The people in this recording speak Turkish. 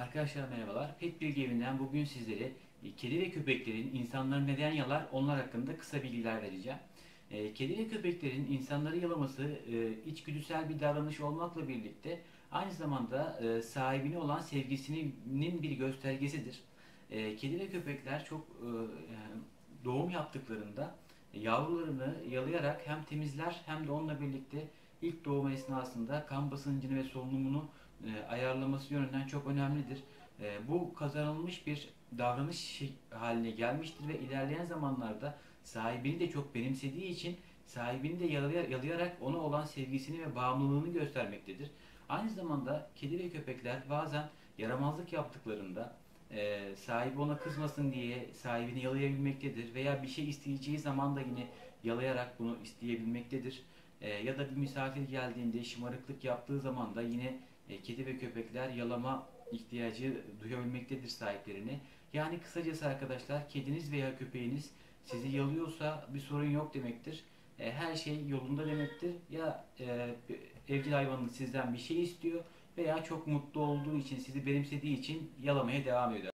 Arkadaşlar merhabalar. Pet Bilgi Evi'nden bugün sizlere kedi ve köpeklerin insanları neden yalar onlar hakkında kısa bilgiler vereceğim. Kedi ve köpeklerin insanları yalaması içgüdüsel bir davranış olmakla birlikte aynı zamanda sahibine olan sevgisinin bir göstergesidir. Kedi ve köpekler çok doğum yaptıklarında yavrularını yalayarak hem temizler hem de onunla birlikte ilk doğum esnasında kan basıncını ve solunumunu ayarlaması yönünden çok önemlidir. Bu kazanılmış bir davranış haline gelmiştir ve ilerleyen zamanlarda sahibini de çok benimsediği için sahibini de yalayarak ona olan sevgisini ve bağımlılığını göstermektedir. Aynı zamanda kedi ve köpekler bazen yaramazlık yaptıklarında sahibi ona kızmasın diye sahibini yalayabilmektedir veya bir şey isteyeceği zaman da yine yalayarak bunu isteyebilmektedir. Ya da bir misafir geldiğinde şımarıklık yaptığı zaman da yine kedi ve köpekler yalama ihtiyacı duyabilmektedir sahiplerini. Yani kısacası arkadaşlar, kediniz veya köpeğiniz sizi yalıyorsa bir sorun yok demektir. Her şey yolunda demektir. Ya evcil hayvanınız sizden bir şey istiyor veya çok mutlu olduğu için, sizi benimsediği için yalamaya devam ediyor.